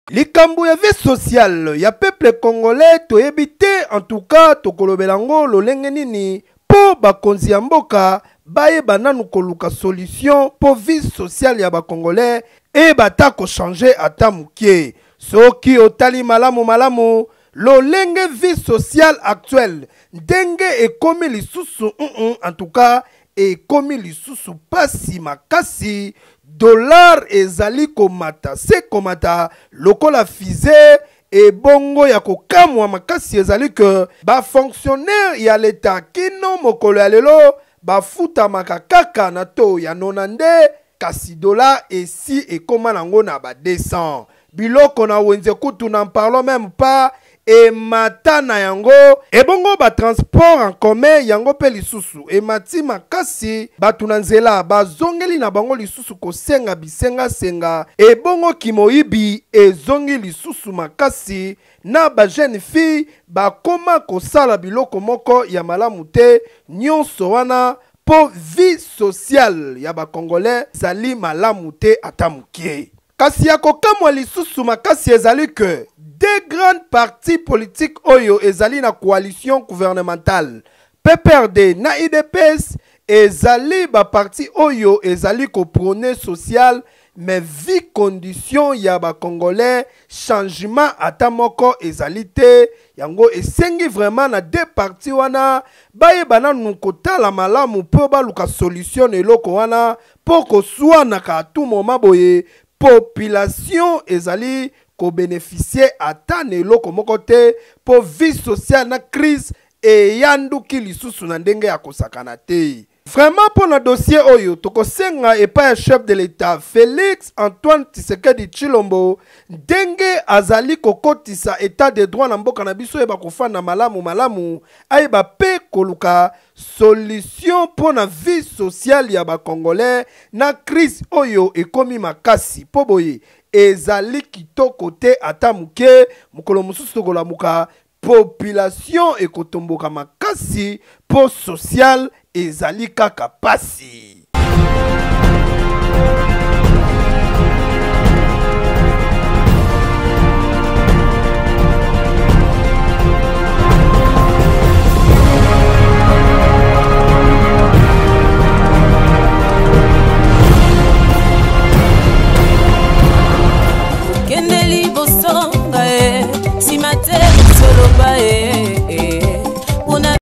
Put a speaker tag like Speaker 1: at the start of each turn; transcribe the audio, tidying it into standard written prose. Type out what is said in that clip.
Speaker 1: Likambo ya vie sociale ya peuple congolais toyebi te en tout cas tokolobelango lolenge nini po bakonzi ya mboka bayeba nanu koluka solution po vie sociale ya bakongolais e bata kochange ata mukie. Soki otali malamu lolenge vie sociale actuelle ndenge ekomi lisusu en tout cas ekomi lisusu pasi makasi. Dollar ezali komata se komata lokola fize e bongo ya kokamwa makasi ezali ke ba fonctionnaire ya leta kino mokolo ya lelo bafuta makakaka na to ya nonande kasi dollar esi ekoma nango na ba 200 biloko na wenze kutu na parlons même pas e mata na yango e bongo ba transport en commun yango pe lisusu e mati makasi batu na nzela bazongeli na bango lisusu kosenga bisenga e bongo kimoyibi ezongi lisusu makasi na ba jeune fille bakoma kosala biloko moko ya malamu te nyonso wana po vie sociale ya ba congolais zali malamu te ata mukie. Kasi ya kokamwa lisusu makasi ezali que deux grandes partis politiques oyo ezali na coalition gouvernementale PPRD na UDPS ezali ba parti oyo ezali ko prôner social mais vie condition ya ba congolais changement ata moko ezali te yango esengi vraiment na deux partis wana bayeba nanu kotala malamu po baluka solution eloko wana po koswana ka tout moment boye population ezali ko bénéficier ata na eloko moko te po vie sociale na crise e yanduki lisusu na ndenge ya kosakana te. Vraiment pour le dossier oyo tokosenga epa ya chef de l'État Félix Antoine Tshisekedi Tshilombo ndenge azali kokotisa état de droit na mboka na biso eba kofanda malamu ayeba pe koluka solution pour na vie sociale ya ba congolais na crise oyo ekomi makasi po boye ezali kitoko te ata muke mukolo mususu tokolamuka population ekotomboka makasi po social ezali kaka pasi.